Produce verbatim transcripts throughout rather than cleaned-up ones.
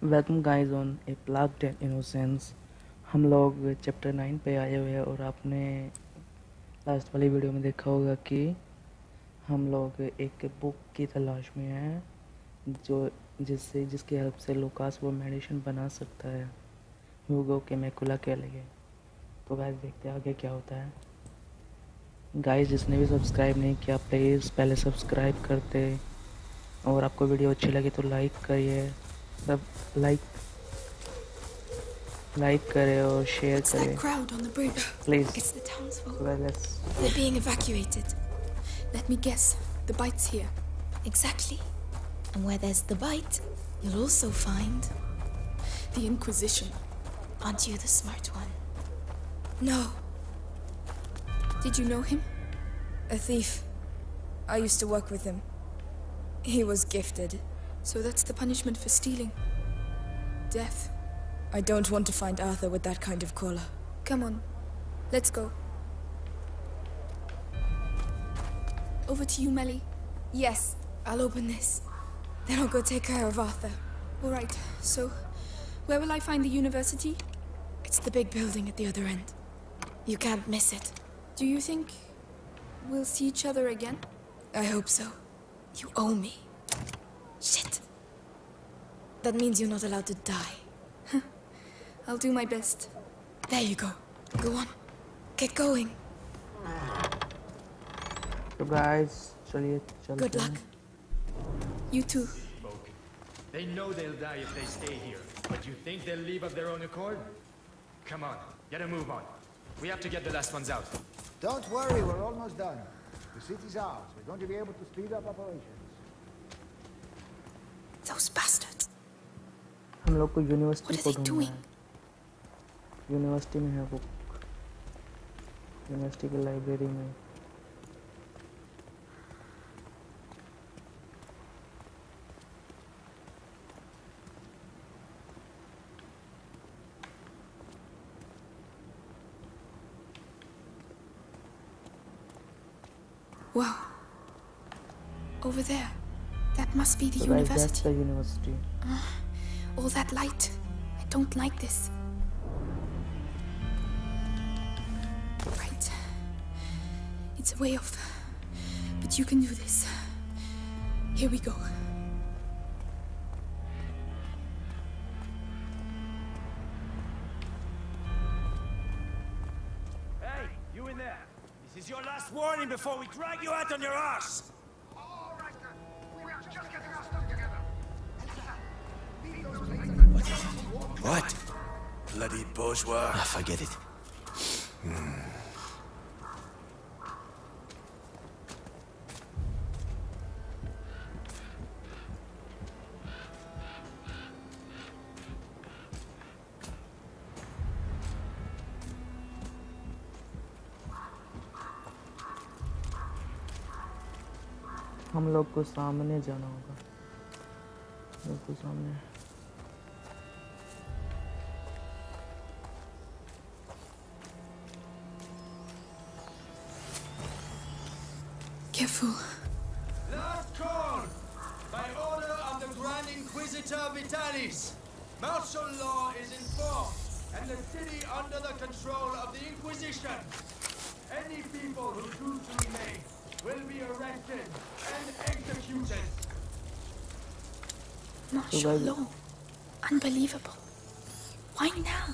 Welcome guys on a plague tale innocence. हम लोग chapter nine पे आए हुए हैं और आपने लास्ट वाली वीडियो में देखा होगा कि हम लोग एक बुक की तलाश में हैं जो जिससे जिसकी हेल्प से लुकास वो मेडिसिन बना सकता है ह्यूगो के मैकुला के लिए। तो गाइस देखते हैं आगे क्या होता है। गाइस जिसने भी सब्सक्राइब नहीं किया प्लीज़ पहले सब्सक्राइब करते, और आपको वीडियो अच्छी लगी तो लाइक करिए, सब लाइक लाइक करें और शेयर It's करें that crowd on the bridge. Please. It's the townsfolk. So let's They're being evacuated. Let me guess. The bite's here. Exactly. And where there's the bite, you'll also find the Inquisition. Aren't you the smart one? No. Did you know him? A thief. I used to work with him. He was gifted. So that's the punishment for stealing. Death. I don't want to find Arthur with that kind of collar. Come on. Let's go. Over to you, Melly. Yes, I'll open this. Then I'll go take care of Arthur. Alright, so where will I find the university? It's the big building at the other end. You can't miss it. Do you think we'll see each other again? I hope so. You owe me. Shit. That means you're not allowed to die. I'll do my best. There you go. Go on. Get going. तो guys चलिए चलते Good luck. You too. They know they'll die if they stay here, but you think they'll leave of their own accord? Come on, get a move on. We have to get the last ones out. Don't worry, we're almost done. The city's ours. We're going to be able to speed up operations. Those bastards. हम लोग को university What are को they ढूंढना doing? है। University में है book, university की library में। Wow. Over there. That must be the So guys, that's university. the university. Uh, all that light. I don't like this. Right. It's a way off. But you can do this. Here we go. Hey, you in there! This is your last warning before we drag you out on your arse! All right, then. We are just getting our stuff together. What? Bloody bourgeois. Ah, forget it. Hmm. हम लोग को सामने जाना होगा, बिल्कुल सामने। Careful. Last call! By order of the Grand Inquisitor Vitalis, martial law is enforced, and the city under the control of the Inquisition. Any people who choose to remain will be arrested and executed. Martial law. Unbelievable. Why now?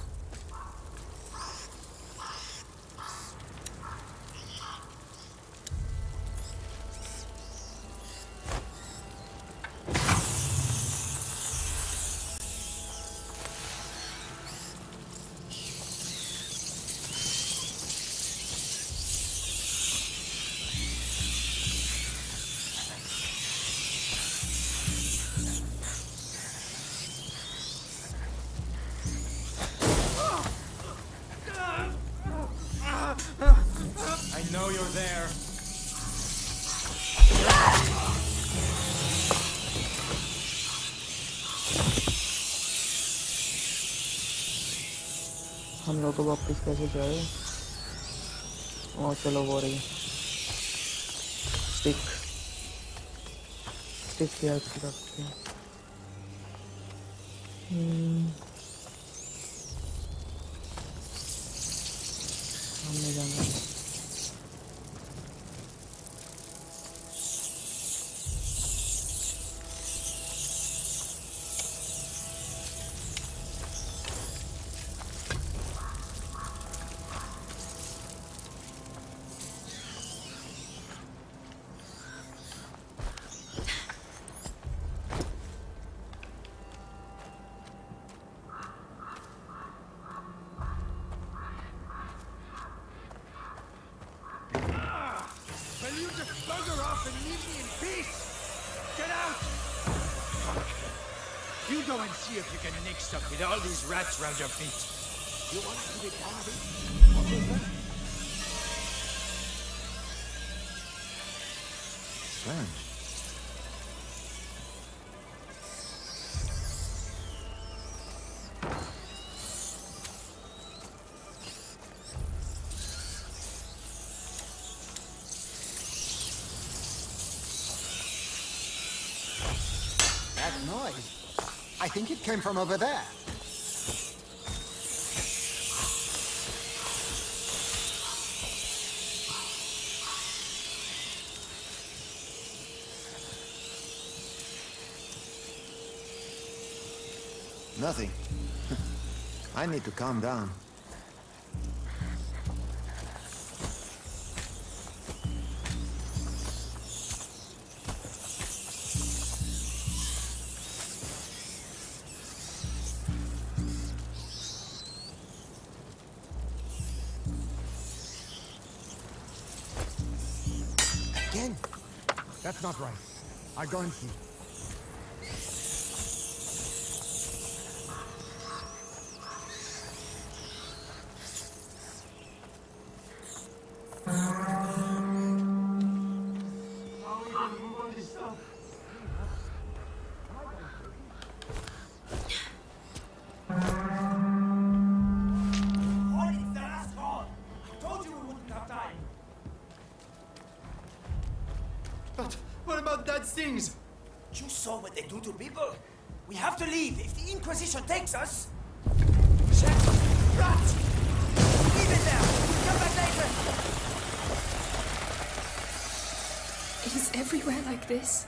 I know you're there. हम लोग को वापस कैसे जाए? और चलो वो रही स्टिक स्टिक की हेल्प से रखते हैं। हम्म, सामने जाना है। Will you just bugger off and leave me in peace? Get out! You go and see if you can nick stuff with all these rats round your feet. You want to be part of it? What is that? Strange. That noise. I think it came from over there. Nothing. I need to calm down. Again? That's not right. I go and see. But what about that things? You saw what they do to people? We have to leave if the Inquisition takes us. Shit! Rats! Leave it there! Come back later! It is everywhere like this.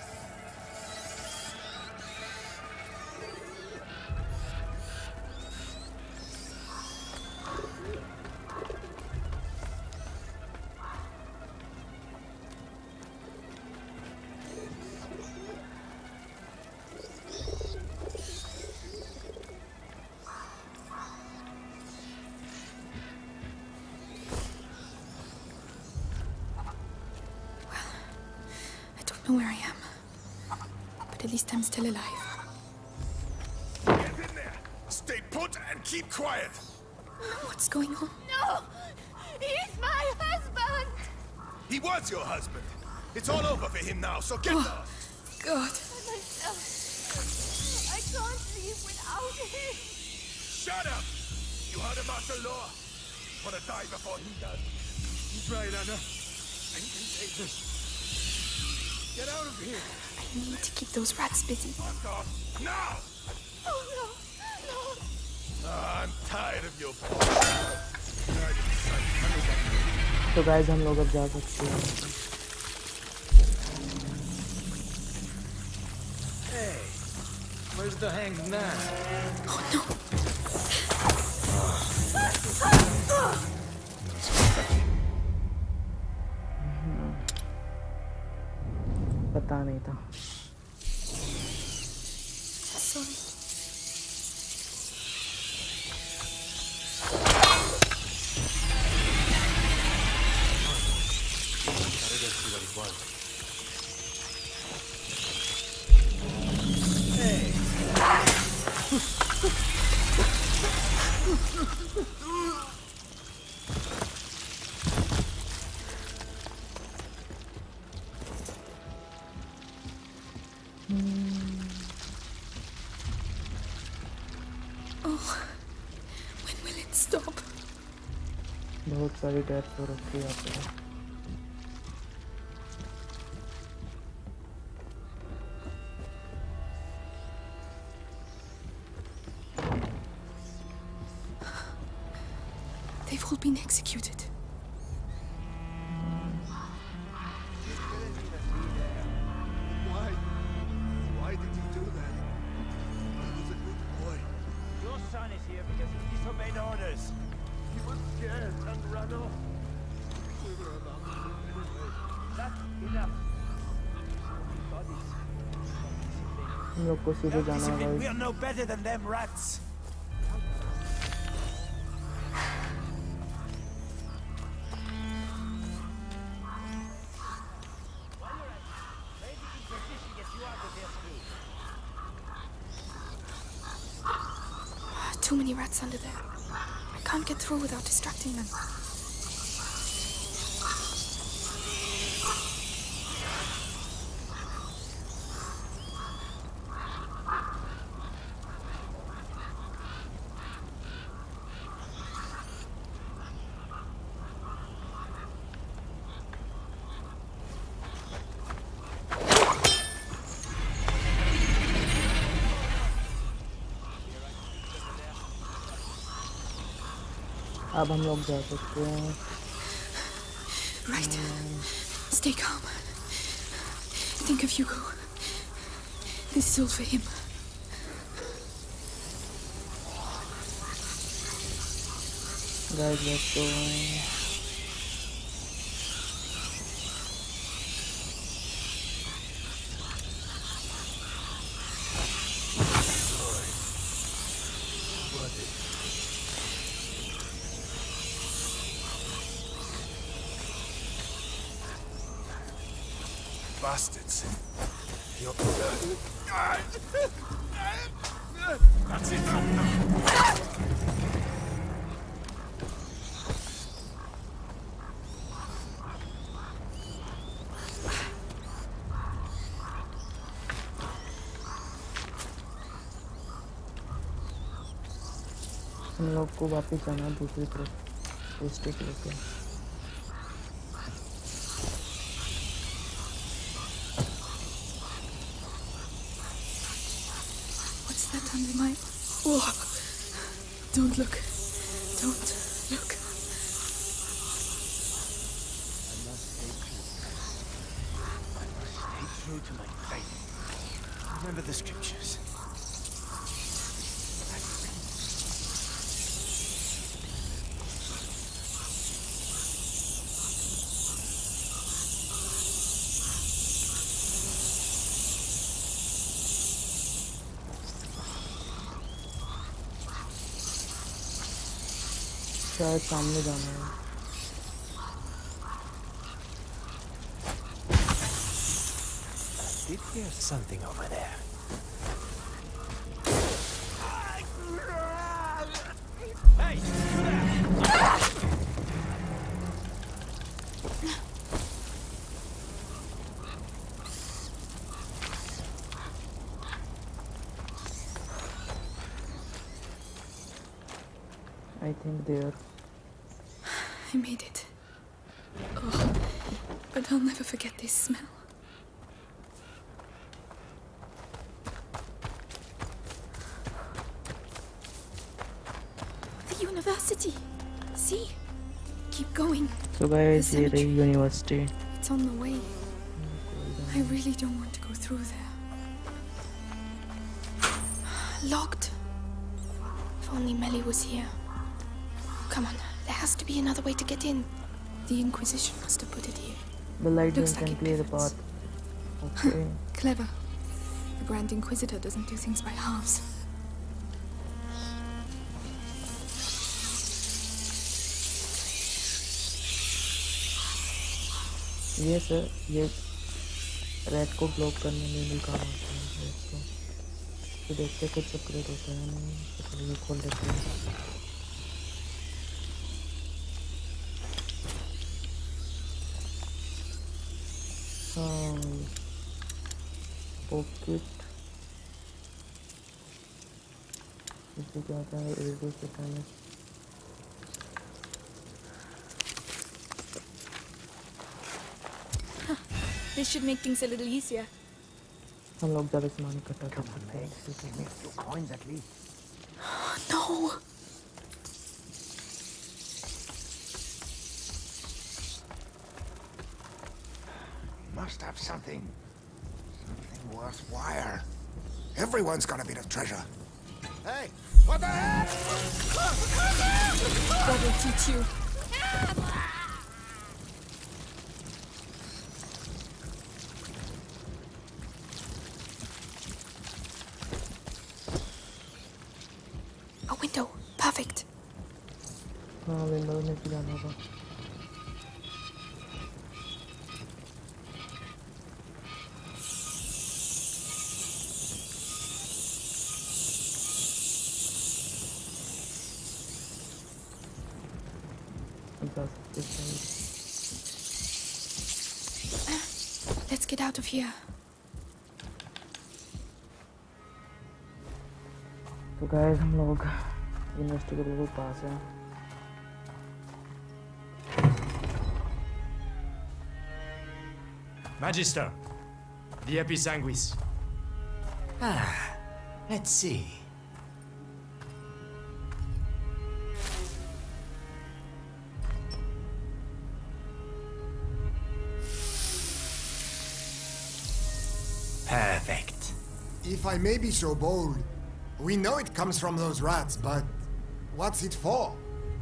Where I am. But at least I'm still alive. Get in there! Stay put and keep quiet! What's going on? No! He's my husband! He was your husband! It's all over for him now, so get Oh, lost! God. By myself. I can't leave without him. Shut up! You heard of martial law? Wanna die before he does? He's right, Anna. I can take this. Get out of here! I need to keep those rats busy. Fuck off! Now! Oh, no. No. Ah, I'm tired of your तो guys हम लोग अब जा सकते हैं। Hey, where's the hanged man? Oh no! पता नहीं था। Sorry. Oh, when will it stop? बहुत सारी डेथ हो रखी है यहाँ पे। They've all been executed. Why? Why did you do that? He was a good boy. Your son is here because he disobeyed orders. He was scared and ran off. We were allowed to live anyway. That's enough. Bodies. हम लोग को सीधे जाना है We guys. are no better than them rats. Too many rats under there. I can't get through without distracting them. अब हम लोग जा सकते हैं। Right. Stay calm. Think of Hugo. This is all for him. Guys, let's go. Bastards. You're... That's enough now. हम लोग को वापस जाना है दूसरी तरफ स्टेज लेके। What's that under my... Oh! Don't look. Don't look. I must stay true. I must stay true to my faith. Remember the scriptures. शायद सामने जाना है। I did hear something over there. Hey, you there! I think there. I made it. Oh, but I'll never forget this smell. The university. See? Keep going. So guys, The ये रही cemetery. University. It's on the way. I really don't want to go through there. Locked. If only Melly was here. Come on, there has to be another way to get in. The Inquisition must have put it here. The light Looks can like it clear the pivots. path. Okay. Clever. The Grand Inquisitor doesn't do things by halves. ये sir ये rat को block करने में भी काम आता है red को। तो देखते कुछ अपग्रेड होता है नहीं तो चलिए ये खोल लेते हैं। हाँ पॉकेट इसमें क्या आता है एडो से पहले This should make things a little easier. हम लोग ज़्यादा सामान इकट्ठा कर सकते हैं। Two coins at least. No! must have something. Something worthwhile. Everyone's got a bit of treasure. Hey, what the heck? God will teach you. A window. Perfect. हाँ window में भी जाना होगा. Let's get out of here. तो guys हम लोग university के बिल्कुल पास हैं. Magister, the Episanguis. Ah, let's see. Perfect. If I may be so bold, we know it comes from those rats, but what's it for?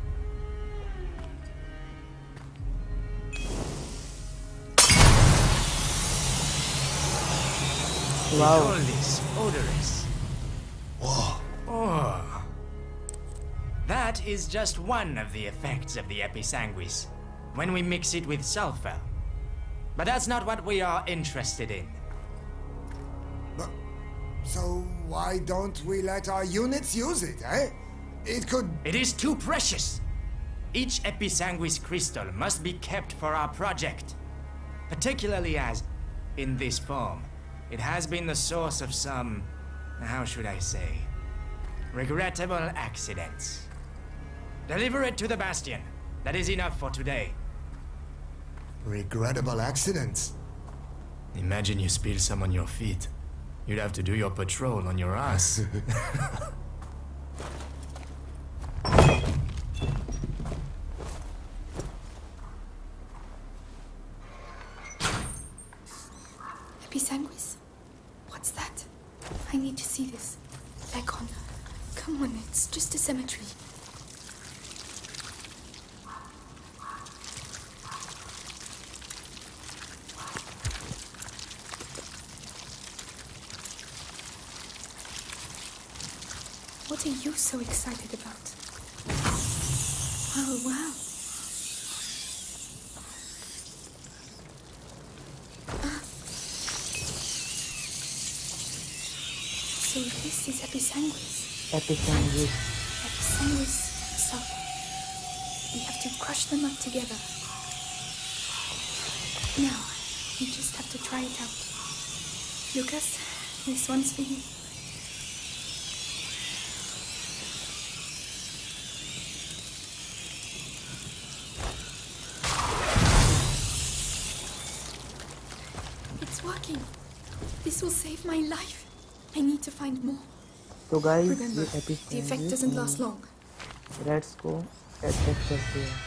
Wow. All this odorous. Whoa. Oh. That is just one of the effects of the Episanguis, when we mix it with sulfur. But that's not what we are interested in. But, so why don't we let our units use it, eh? It could... It is too precious. Each Episanguis crystal must be kept for our project. Particularly as, in this form, it has been the source of some, how should I say, regrettable accidents. Deliver it to the Bastion. That is enough for today. Regrettable accidents? Imagine you spill some on your feet. You'd have to do your patrol on your ass. Episanguis? What's that? I need to see this. Back on. Come on, it's just a cemetery. What are you so excited about? Oh, wow. Ah. So this is Episanguis. Episanguis. Episanguis sulfur. We have to crush them up together. Now, we just have to try it out. Lucas, this one's for you. It's working. This will save my life. I need to find more. तो guys Remember, ये the effect doesn't last long. Rats को attack करते हैं.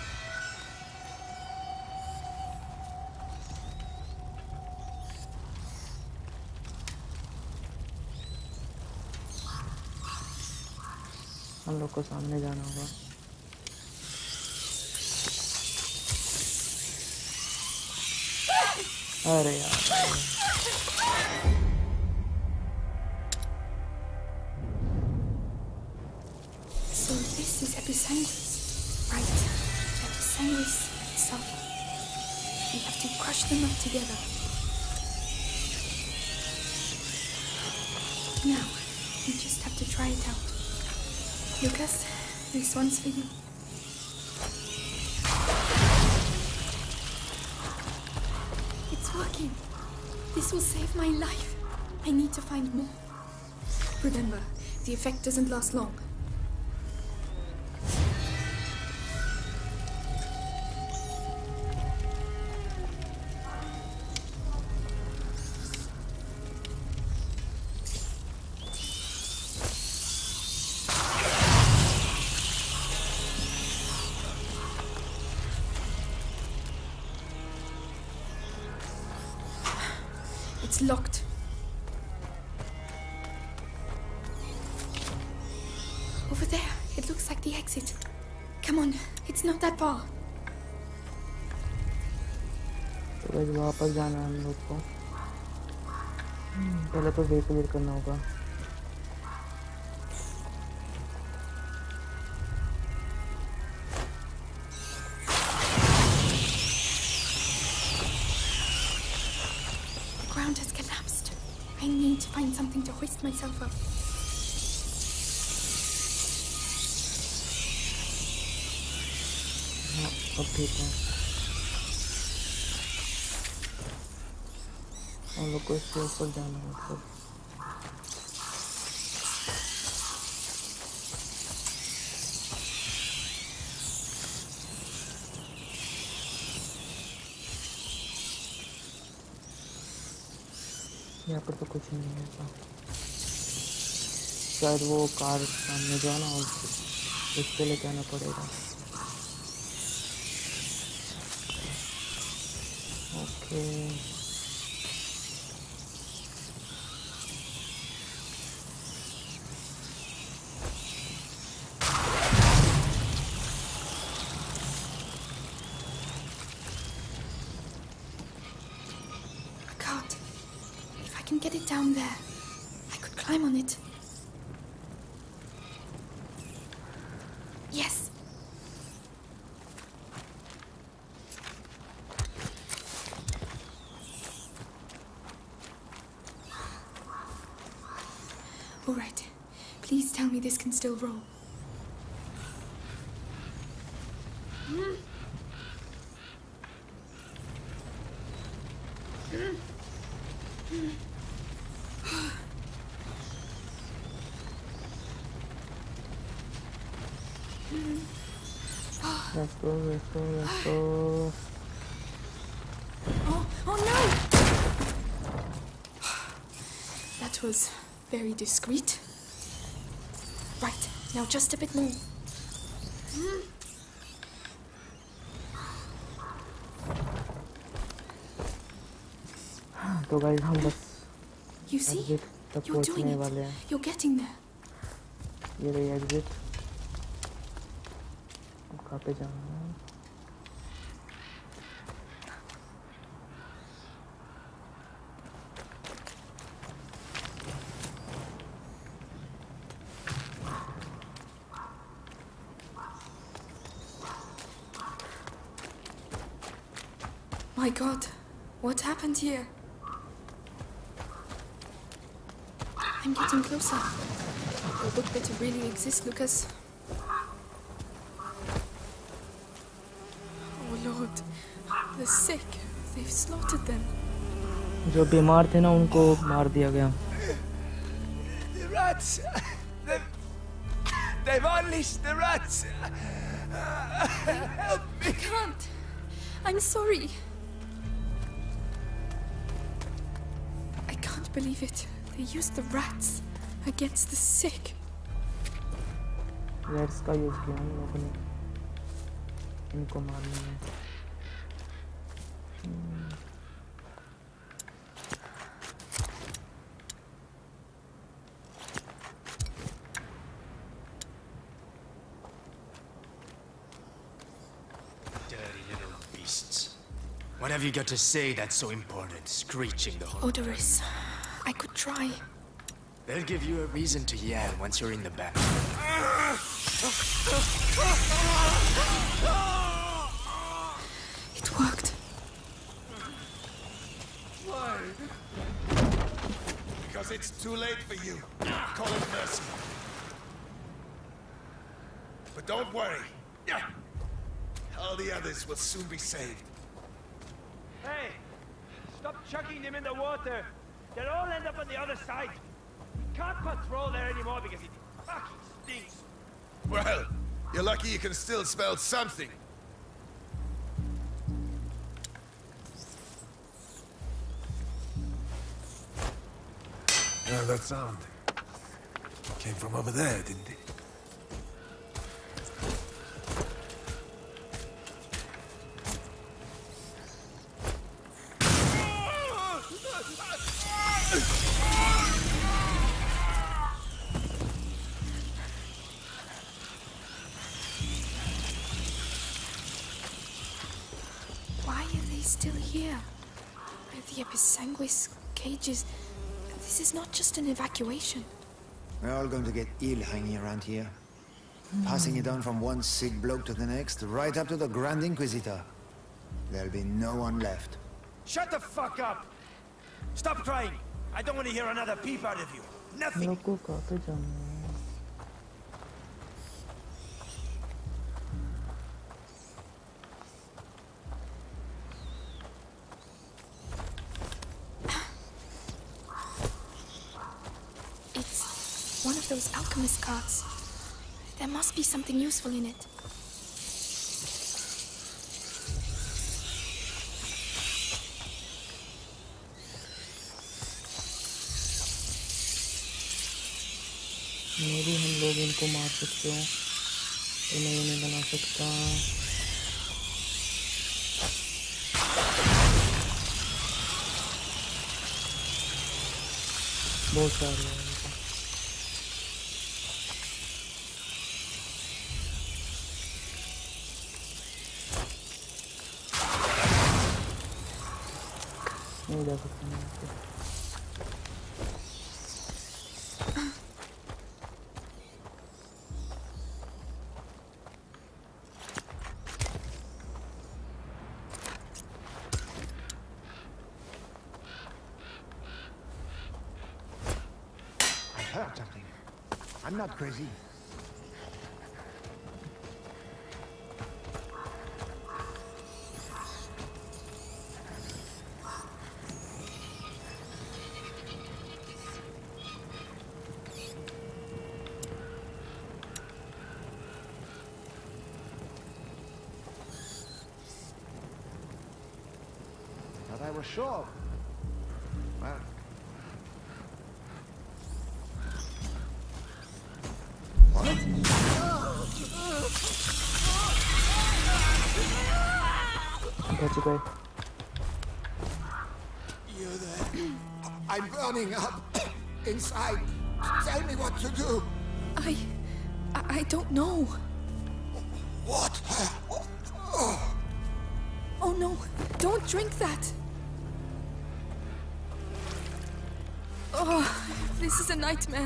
हम लोग को सामने जाना होगा. अरे यार. So this is Episanguis. Right. Episanguis sulfur. We have to crush them up together. Now, we just have to try it out. Lucas, this one's for you. It's working. This will save my life. I need to find more. Remember, the effect doesn't last long. It's locked. Over there. It looks like the exit. Come on. It's not that far. तो guys वापस जाना है हम लोग को. पहले तो वे clear करना होगा. The ground has collapsed. I need to find something to hoist myself up. अब ठीक है. हम लोग को इसके ऊपर जाना है मतलब. यहाँ पर तो कुछ नहीं है. शायद वो कार सामने जाना और उसके लिए जाना पड़ेगा. Okay. A cart. If I can get it down there, I could climb on it. Yes. All right. Please tell me this can still roll. Let's go, let's go, let's go. Oh, oh no! That was very discreet. Right, now just a bit more. तो guys हम बस You see? Exit तक You're doing पहुंचने वाले it. हैं. You're getting there. ये रही exit. अब कहाँ पे जाना है? My God, what happened here? I'm getting closer. The book better really exist, Lucas. Oh Lord, the sick. They've slaughtered them. जो बीमार थे ना उनको मार दिया गया. The rats! They've, they've unleashed the rats! Help me! I can't. I'm sorry. I can't believe it. They used the rats against the sick. Rats का use किया हम लोगों ने इनको मारने में. Dirty little beasts. What have you got to say that's so important, screeching the whole... Odorous. I could try. They'll give you a reason to yell once you're in the back. It worked. Why? Because it's too late for you. Call it mercy. But don't worry. All the others will soon be saved. Hey! Stop chucking them in the water! They'll all end up on the other side! We can't patrol there anymore because it fucking stinks! Well, you're lucky you can still smell something. Yeah, that sound came from over there, didn't it? he's still here. The episanguis cages. This is not just an evacuation. We're all going to get ill hanging around here. Passing it on from one sick bloke to the next, right up to the Grand Inquisitor. There'll be no one left. Shut the fuck up! Stop crying! I don't want to hear another peep out of you. Nothing! लोग को कहाँ पे जाना है? It's one of those alchemist carts. There must be something useful in it. मे भी हम लोग इनको मार सकते हो तो मैं ये नहीं बना सकता बहुत सारे हैं नहीं जा सकता मैं Heard something. I'm not crazy. Thought I was sure. Well. बच गए You're there. I'm burning up inside. Tell me what to do. I... I, I don't know. What? Oh. Oh no, don't drink that. Oh, this is a nightmare.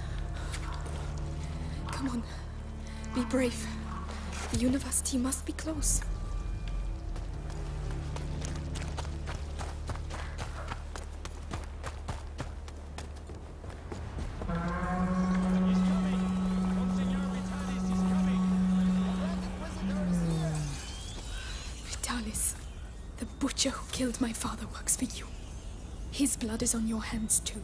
Come on, be brave. The university must be close. The butcher who killed my father works for you. His blood is on your hands too.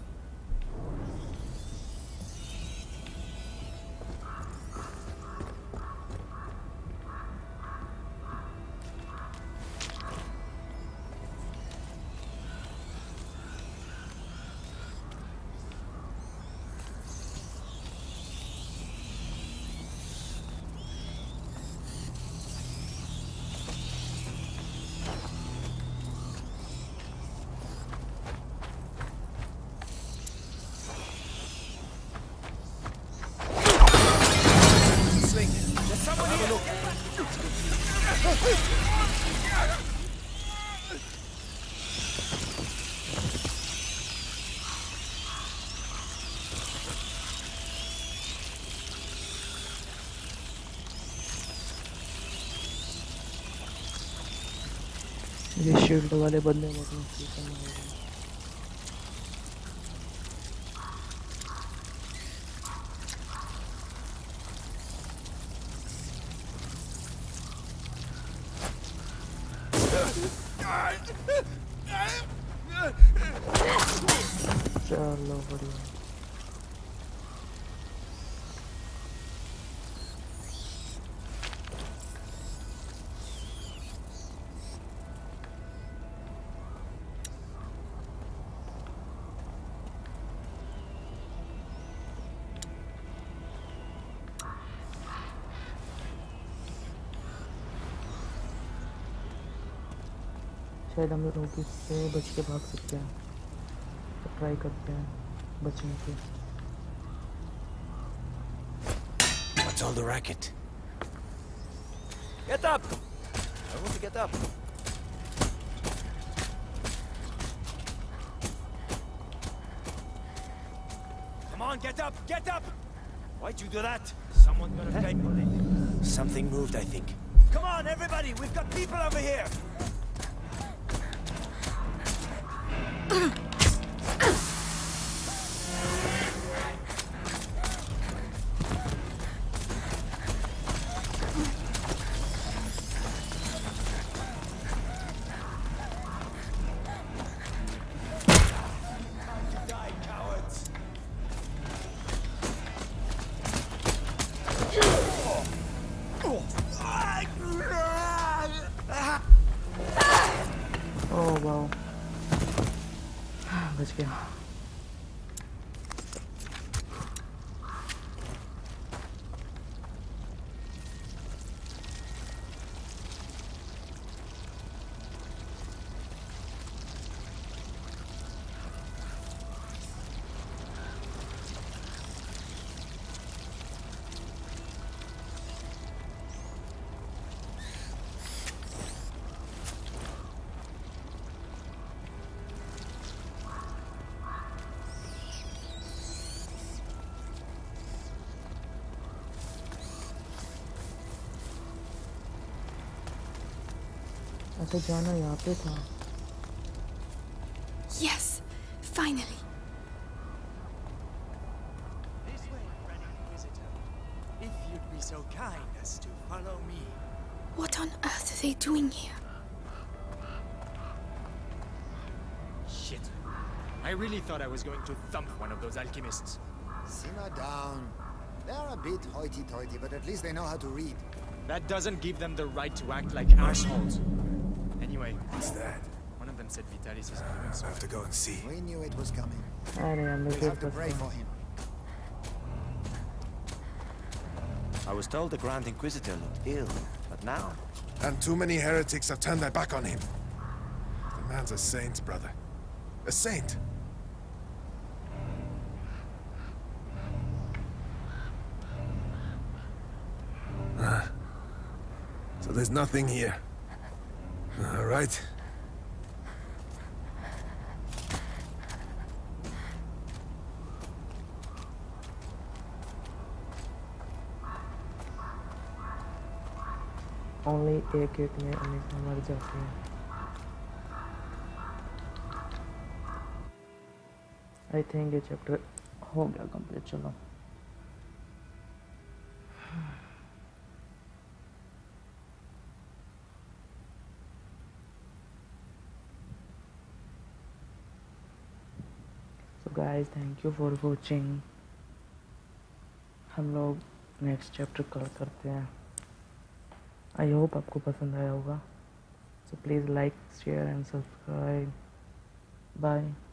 ये shield वाले बंदे मतलब सीखने होंगे चलो बढ़िया शायद हम लोग इससे बच के भाग सकते हैं तो ट्राई करते हैं बचने की What's all the racket? Get up! I want to get up. on, get up, get up! Why'd you do that? Someone gonna pay for it. Something moved, I think. Come on, everybody, we've got people over here! Oh wow, बच गया. अच्छा जाना यहाँ पे था. Yes, finally. This way, Grand Inquisitor. If you'd be so kind as to follow me. What on earth are they doing here? Shit. I really thought I was going to thump one of those alchemists. Simmer down. They're a bit hoity-toity, but at least they know how to read. That doesn't give them the right to act like assholes. Anyway, What's that? one of them said Vitalis isn't doing so. I have to go and see. We knew it was coming. अरे यार We मुझे have to pray पता. for him. I was told the Grand Inquisitor looked ill, but now... And too many heretics have turned their back on him. The man's a saint, brother. A saint. Ah. So there's nothing here. All right. Only एक एक में अमीशा मर जाती है. I think ये chapter हो गया complete. चलो. So guys, thank you for watching. हम लोग नेक्स्ट चैप्टर कवर करते हैं. आई होप आपको पसंद आया होगा. So please like share and subscribe. Bye.